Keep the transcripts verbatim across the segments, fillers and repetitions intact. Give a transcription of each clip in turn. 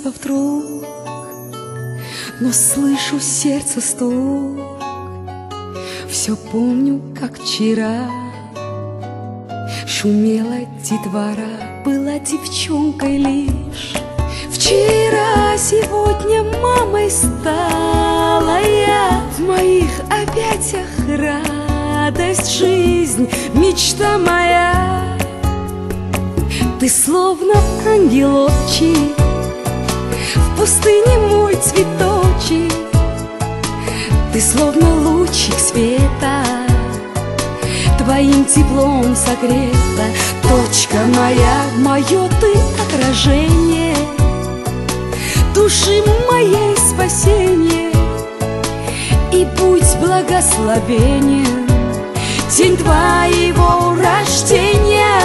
детства вдруг, но слышу сердце стук. Все помню, как вчера шумела детвора, была девчонкой лишь. Вчера, сегодня мамой стала я, в моих объятиях радость, жизнь, мечта моя. Ты словно ангелочек, в пустыне мой цветочек. Ты словно лучик света, твоим теплом согрета. Точка моя, мое ты отражение, души моей спасение. И будь благословенен день твоего рождения.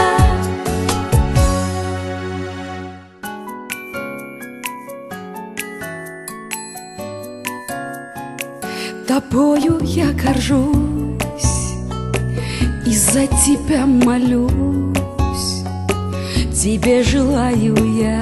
Тобою я горжусь, и за тебя молюсь. Тебе желаю я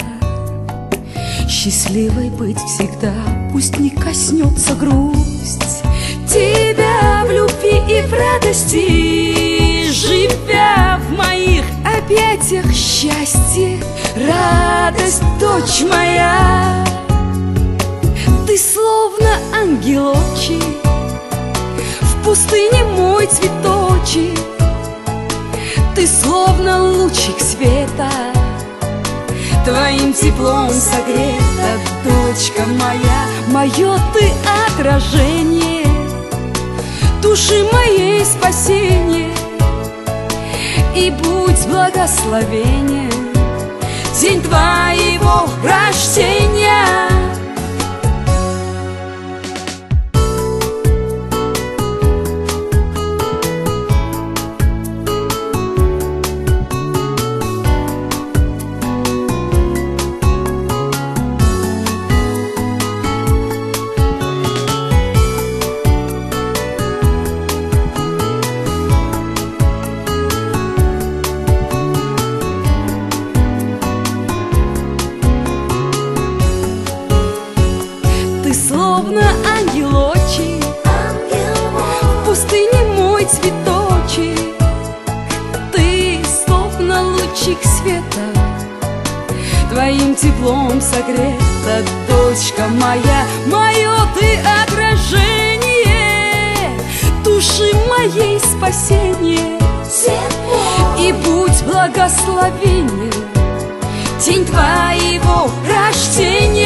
счастливой быть всегда, пусть не коснется грусть тебя в любви и в радости. Живя в моих объятиях счастье, радость, дочь моя. Ты словно ангелочек, в пустыне мой цветочек. Ты словно лучик света, твоим теплом согрета. Дочка моя, мое ты отражение, души моей спасение. И будь благословенен день твоего рождения. Словно ангелочек, в пустыне мой цветочек. Ты словно лучик света, твоим теплом согрета. Дочка моя, мое ты отражение, души моей спасение. И будь благословенен день твоего рождения.